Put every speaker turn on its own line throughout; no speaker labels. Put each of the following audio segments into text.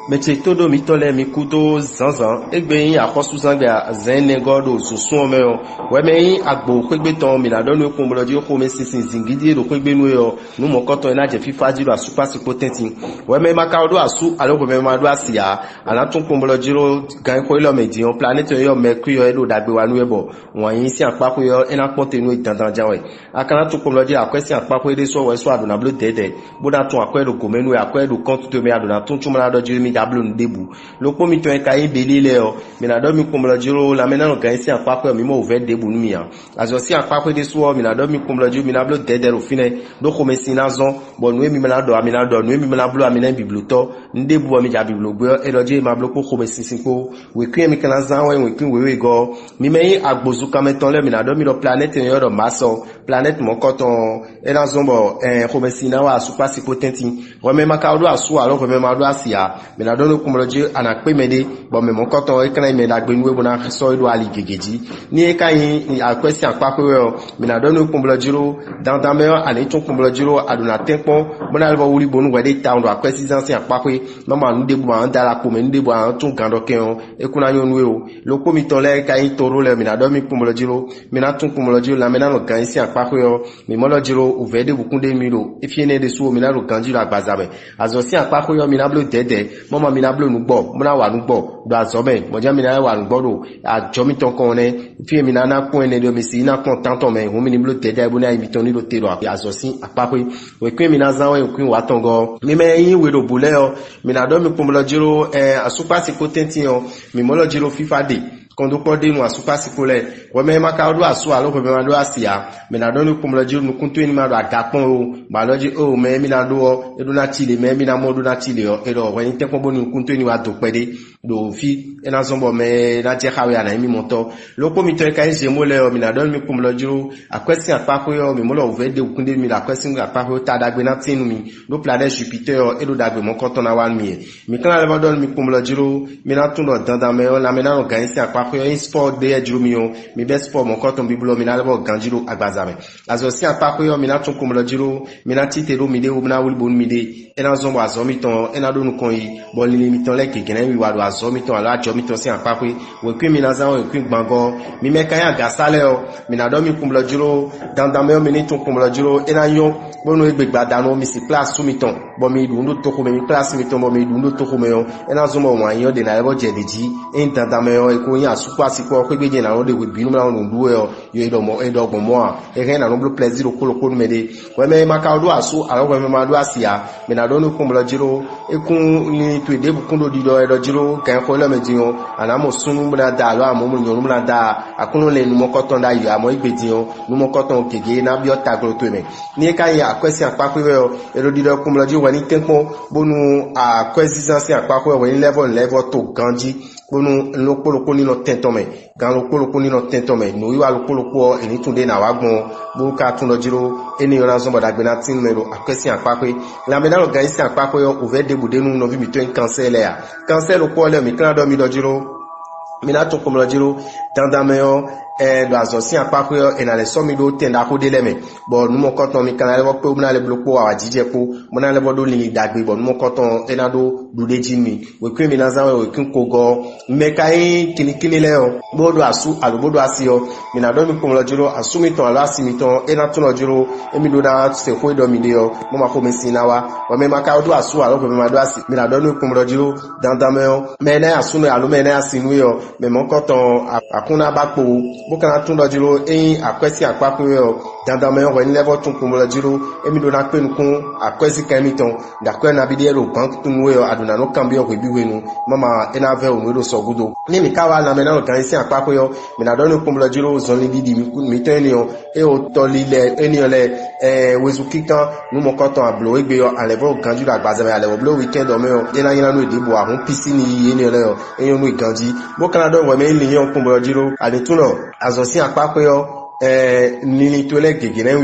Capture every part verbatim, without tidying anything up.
Meche todo mitole mikuto zanzan egbe yin akosu sangba zen negodo susun me o we me yin agbo kwegbe ton mi na do no kun bloji ko me sisin zingidi do kwegbe nu yo nu mo koto ina je fifa jiro asupa si potenti we me maka odo asu alo ko me ma do asia ala tun kun bloji ro gan ko ilo meji on planet yo mercury yo edo dagbe wa nu ebo won yin si apako yo ina ponte nu idandan jawe akana tun kun bloji akwesi apako ede so we so aduna blo dede boda tun akwedo gomenu akwedo kontu me aduna tun tun mala do jiri dablo ndebu lopo mi to en kai belile o mi na do mi kumlo jiro la mena no kan si apako mi mo ve debu nu mi ya azo si apako de so mi na do mi kumlo jiro mi na blo dede ro fine do ko me sina zon bo nu mi na do mi na do nu mi na blo mi na bibluto ndebu mi ja biblo gbe e do je ma blo ko ko me sisin ko we kwen mi kan zan we we kwen we we go mi me agbozu kameton le mi na do mi do planet en yo do maso planet mo koton e na zon bo en ko me sina wa super si potenti we me maka do asu alo ko me ma do asia mi na do no kumroji ana pe mede bo me mo koton e kan me da gbe nu e bona so ido ali gegeji ni e kan yin akwesi apako we mi na do no kumroji ro dan dan me ani tun kumroji ro aduna tempon bona le bo wuri bonu we de ta ndo akwesi zansi apako no ma nu de bu an dara ko me nde bu an tun gando ken o e kuna yon we o lo ko mi ton le kan yin toro le mi na do mi kumroji ro mi na tun kumroji ro la me na no kan si apako yo mi mo lo jiro o ve de bu kunde mi ro e fi ne de so mi na ro ganji ro agbaza me azo si apako yo mi na blo dede mo ma mi na blo nu gbo mo na wa nu gbo do azo me mo ja mi na wa nu gbo do ajo mi ton kon ne fi mi na na kun ene do mi si na kon tanton me ho mi ni blo dede e bo na mi ton ni lo te do azo si apako we kun mi na zan we kun wa ton go mi me yin we do bule o mi na do mi kun lo jiro eh asupa si potenti o mi mo lo jiro fifa de kondo pode no asupa sikole we me maka do asu alo ko me ma do asia me na do no kumlo jiru no kuntu ni ma do agapon o ma lo ji o me mi na do o edu na chile me mi na mo do na chile o edo we ni tekon bo ni kuntu ni wa do pede do fi e na zombo me na je hawe ana mi moto lo ko mi to kan je mo le o mi na do mi kumlo jiru akwesi apako yo mi mo lo ve de kunde mi la akwesi apako ta dagbe na tinu mi do planet Jupiter o edo dagbe mo ko to na wan mi mi kan le ba do mi kumlo jiru mi na tun do dandan me o la me na no gan si apako in sport de ejurumio mi be sport mo koton bibulo mi na lebo ganjiro agbazame azo si apako yo mi na tun kumlo jiro mi na titero mi de o na wulbo mi de e na zombo azo mi ton e na do nu kon yi bo ni mi ton le kekene mi wa do azo mi ton ala ajo mi ton si apako we kwi mi na zan we kwi gbango mi me kan ya gasale o mi na do mi kumlo jiro dandan me mi ni tun kumlo jiro e na yon bo no egbe gbada no mi si place su mi ton bo mi du ndo to ko mi place mi ton bo mi du ndo to ko me yo e na zombo wan yon de na lebo jedeji e dandan me yo e ko yan super si ko ko gbeje na ro de we binu na ro ndu e yo edo mo edo gbon mo a e ren na no blo plaisir ko lo ko me de we me maka do asu alo we me ma do asia me na do no kumlo jiro e kun ni to de bu kun do di do edo jiro kan ko le me jiyan ana mo sunu mu na da lo amo mu nyon mu na da akunu le nu mo koton da yo amo igbeji yo nu mo koton kege na bi o tagro to me ni ka ya akwesi apako we yo edo di do kumlo jiro we ni tempo bonu akwesi zansi apako we ni level level to ganji bonu lokolo ni no tentome gan lokolo ni no tentome no yiwa lokolo eni tunde na wagbon bo ka tun lo jiro eni yo na zombo dagbe na tin mero akwesi apako la me na lo gan isi apako yo over de bude nu no vi mi to en cancel ya cancel lo ko le mi kan do mi do jiro mi na tun ko lo jiro dandan me yo e do azo si apako yo e na le so mi do tenda ko de leme bo nu mo koton mi kan le bo pe mo na le blopo awa jije po mo na le bo do li dagbe bo nu mo koton e na do do de jimi we kwi mi na zan we kwi ko go me kai kini kini le o bo do asu alo bo do asio mi na do mi ko lo jiro asu mi ton ala si mi ton e na tun lo jiro e mi do da se ko do mi de o mo ma ko mi sin na wa wa me ma ka do asu alo ko mi ma do asi mi na do mi ko lo jiro dandan me o me na asu no alo me na asinu yo me mo koton akuna ba po bo kana tun lo jiro eyin akwesi apako yo dandan me o ni level tun ko lo jiro e mi do na pe nkun akwesi kan mi ton da ko na bi de ro bank tun we aduna no kan bi o ko bi we nu mama e na ve o no so gudo ni mi ka wa na me na kan si apako yo mi na do no ko lo jiro zon li di mi mi ten yo e o to li le eni o le eh wezu kikan nu mo koton ablo egbe yo alevo ganju da gbaze me alevo blo weekend o me o de na yin na no ede bo ahun piscine yi eni o le yo eyan no ganji bo kana do we me ni yan ko lo jiro ale tun no azo si apako yo eh nini to le gege na wiwa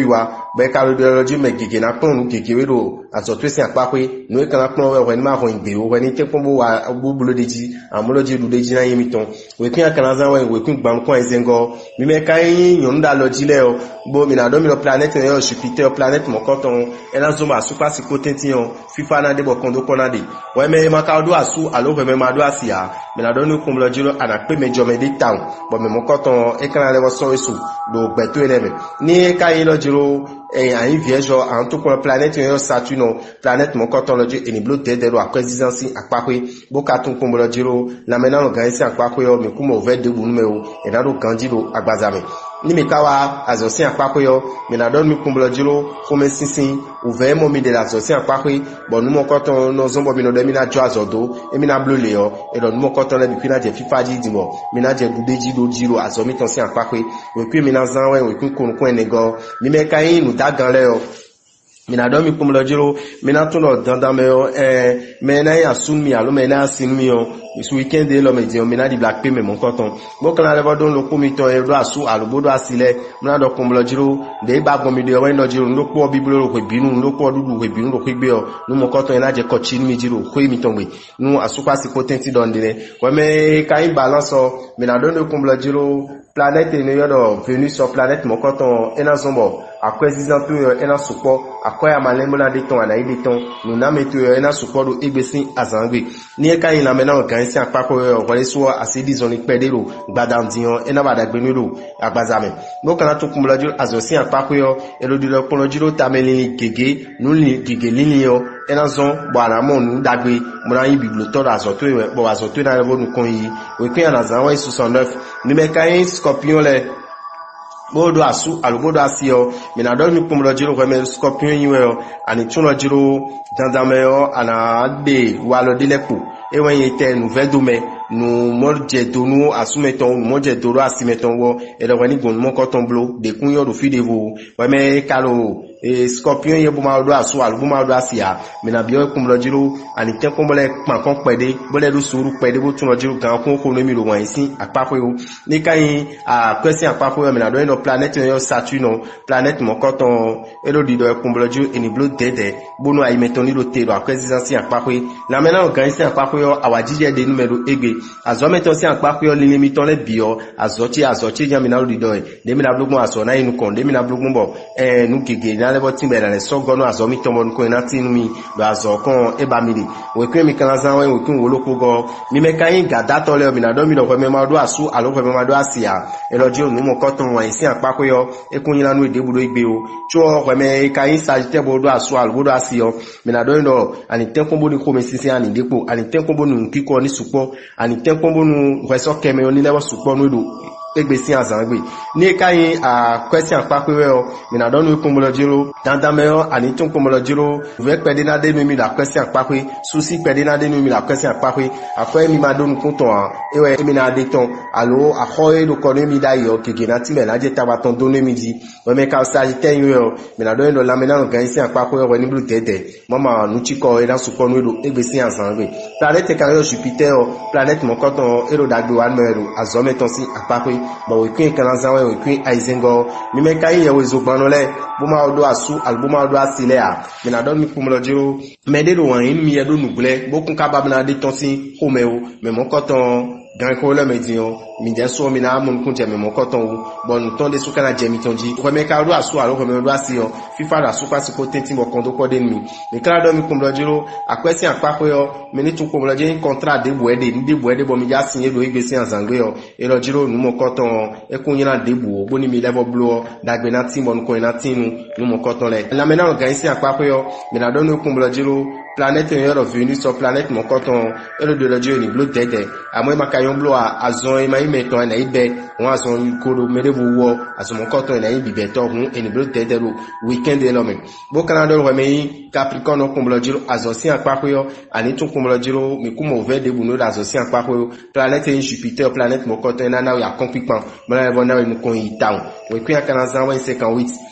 be ka lo de loji me gege na pon nu gege we do azo to si apa pe nu e kan pon we we ni ma ho igbe o we ni te pon bo wa bubulo deji amoloji du deji na yimi ton we kan kan azan we we kun gban kon ezengo mi me kan yin yon da loji le o bo mi na do mi lo planète yo Jupiter planète mo koton e na zo ma super si potenti on fifa na de bo kondo konade we me ma ka do asu alo we me ma do asia mi na do nu kun lo jiro ana pe me jo me de town bo me mo koton e kan le wo so eso do gbeto eleme ni ka yin lo jiro et un vierge en tout pour la planète yo Saturne planète mon coton le dieu et ni bleu de de à présidence akpakwe bokaton ko mo jiro na mena no gansi akpakwe yo me ku mo ve de bu numéro et na do candido agbazame ni me kawa azosin akpakwe yo me na don mi ku mo jiro ko me sinsin ou ve mo mi de la azosin akpakwe bon nous mon coton no zombo mi no de mi na jo azodo e mi na bleu le yo et don mon coton le bi na je fifa di di mo mi na je du de ji do jiro azomi ton sin akpakwe we ku mi na zan we we ku ko ko nego mi me kai nu dagan le yo mina do mi kumlo jiro mina tuno danda me yo eh mena ya sun mi alo mena sin mi yo this weekend de lo me di mina di black pay me mon coton mo kan le bodon lo komito e do asu alo bodo asile mina do kumlo jiro de ba gbo mi de we no jiro lo po biblo lo ko binu lo po dudu ko binu lo ko gbe yo no mo coton na je ko chin mi jiro ko mi ton gbe nu asu pa si potenti don de we me kai balance mina do no kumlo jiro planète ne yo do Venus sur planète mon coton ena zombo akwezizan to yo ena supo akoya malembo na de ton ana ide ton nu na meto yo ena supo do egbesin azangbe ni e kan ina mena gansi apako yo wole so asidi zoni pedero gbadam dion ena badagbe nulo agbazame mo kana to kumula juro azosin apako yo elo dilo pono juro tameli gege nu ni gege lini yo ena zon bo ana mo nu dagbe mo na yin bibliotor azoto yo bo azoto na lebo nu kon yi we kan na zanwa soixante-neuf ni me kan scorpion le bodo asu alubodo asio mina do mi kumlo jiro ko me scorpion yiwe ani tuno jiro dandame yo ana de walo dilepo e wen yete nouvelle dome nu morje donu asumeton nu morje doro asimeton wo e do wani gon mo koton blo de kun yo do fi de vo we me kalo e scorpion ye bu ma do asu alubu ma do asia mina bi o kumlo jiro ani ten ko mole pan kon pede bole do suru pede bo tuno jiro kan ko ko no mi lo wan sin apapo yo ni kan a question apapo yo mina do no planète yo Saturne planète mon coton elo di do kumlo jiro eni blo dede bonu ay metoni lo te do akwezansi apapo na mena organiser apapo yo awajije de numero egbe azo meton si apapo yo limi ton le bio azochi azochi jan mina lo di do de mina blogun aso na inu kon de mina blogun bo eh nu kege na lebo timbe na so gono azo mi ton mon ko na tin mi do azo kon e ba mi de we kwen mi kan zan we we kwen wo loko go mi me kan gada to le mina do mi do ko me ma do asu alo ko me ma do asia elo di onu mo coton wa isi apapo yo e kun yin lanu ede budo igbe o cho ko me kan sagite bodo asu alo bodo asio mina do no ani ten kombo ni ko me sisi ani depo ani ten kombo nu kiko ni supo ani ten kombo nu reso keme oni lewo supo no do egbesi azangbe ni kai a question apapo yo mina do no kombo jiro dandame yo ani tun kombo jiro ve pede na de mi la question apapo souci pede na de mi la question apapo akwa mi ma do nu konton e we mi na de ton alo akhoye do ko mi da yo keke na ti me la je tabaton do ne mi di we me ka sagite yo mina do no la mena no gansi apapo yo ni blue tete mama nu chiko e na supo no do egbesi azangbe planète kan yo Jupiter planète mon coton ero dagbe wan mero azome ton si apapo bo we kwen kan zanwe we kwen aizengo mi me kai ye we zo banole bo ma odo asu albo ma odo asile a mi na don mi kumlo jiro me de do wan mi ye do nugle bo kun ka ba na de ton si homeo me mon coton gan ko le me dion mi je so mi na mun kun je me mon coton bon ton de su kana je mi tonji ko me ka do asu alo ko me do asio fifa da su pa si ko tenti mo kondo ko den mi mi kala do mi kumlo jiro akwesi apapo yo mi ni tun kumlo je contrat de boede ni de boede bo mi ja signé do igbesi azangbe yo e lo jiro nu mo coton e kun yin na de bo bo ni mi level blow dagbe na tin bon ko na tinu nu mo coton le la mena organiser apapo yo mi na do no kumlo jiro planète yo Venus sur planète mon coton e lo de lo jiro ni blue dede amwe makayon blow a azon e mai meton na ibe won azon ko do mere bo wo azon mon coton na ibi beto hun e ni blue dede lo weekend e lo me bo kana do we me Capricorne kumlo jiro azon si apapo yo ani tun kumlo jiro mi ku mo ve de bu no azon si apapo yo planète Jupiter planète mon coton na na ya compliquant mo na bo na we nu kon yi town we ku ya kana zan wa cinquante-huit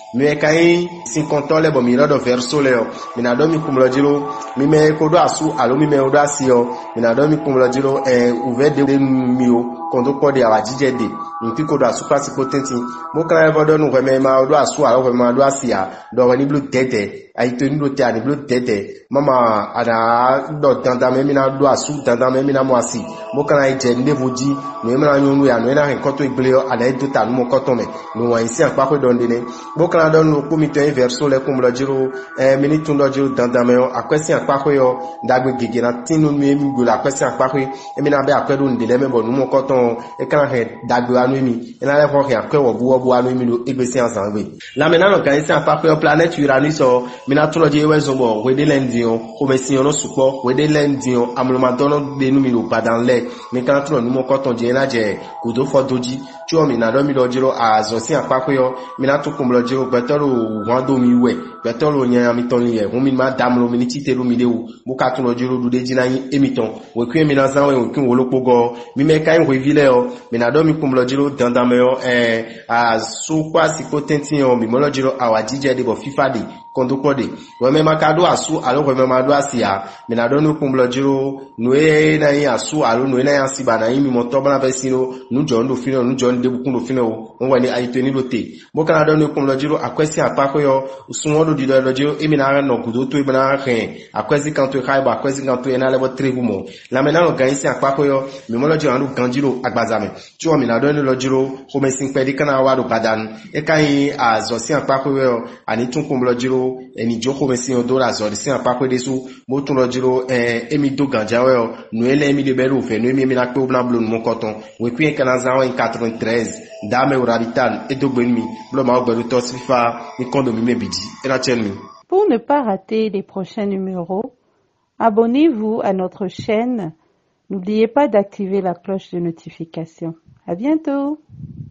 mi kai cinquante ans le bo mi do Verseau le mi na do mi kumlo jiro mi me ko do asu alo mi me do asio mi na do mi kumlo jiro e uve de mi o kondo ko de awajije de nti ko do asu pasi potenti mo kra e do nu ko me ma do asu alo ko ma do asia do ni blu tete ai to ni blu te ani blu tete mama ana do tanda me mi na do asu tanda me mi na mo asi mo kra e je nde boji no me na nyonu ya no na hen koto igbele yo ala e do ta no mo koto me no wa isi apa ko do ndene mo kra do nu ko mi to Verseau le kumlo jiro e mi ni tun do jiro tanda me yo akwesi apa ko yo dagbe gege na tinu mi mi go la akwesi apa ko e mi na be akwedo ndele me bo no mo koto e kan he dagbe anu mi e na le ko he akwewo bu bu anu mi lo egbesi ansanwe la me na no kan isi apa ko yo planet Uranus o mi na tun do je we zombo we de lendion ko me si ono supo we de lendion amuloma dono de nu mi lo padan le mi kan tun no mo koto je na je kudo fodoji tí o mi na do mi lo jiro azo si apa ko yo mi na tun kun lo jiro betoro wando mi we betoro yan mi ton ye hun mi ma damlo mi ni titelu mi lewu mo ka tun lo jiro du de jina yin emiton we kwen mi na zan we kwen wo lopo go mi me kai we vile o mi na do mi kun lo jiro dandan me yo eh asu kwa si potenti o mi mo lo jiro awajije de bo fifa de kondo kode we me makado asu alo we me mado asia mi na do no kun lo jiro no e na yin asu alo no e na yin siba na yin mi mo to bana vesino nu jondo fino nu jondo de bukun do fino won wa ni ayito ni lote mo kana do no kun lo jiro akwesi apa ko yo sunwo do di do lo jiro e mi na no kudo to e bana ren akwesi kan to kai ba akwesi kan to e na le bo tribu mo la me na no gan si apa ko yo mi mo lo jiro anu ganjiro agbazame tí o mi na do no lo jiro ko me sin pe di kana wa do padan e kai azo si apa ko yo ani tun kun lo jiro eni joko me si odo la zo si apa ko desu mo tun lo jiro eh emi do ganjawe o no ele emi de belu fe no emi mi na pe obna blu mo koton we kwen kana zan en quatre-vingt-treize Dah MEHOU Rabbi Tan et do gbenmi blo ma ogberu to sifa ni kondo mi mebidi e na chenmi.
Pour ne pas rater les prochains numéros, abonnez-vous à notre chaîne. N'oubliez pas d'activer la cloche de notification. À bientôt!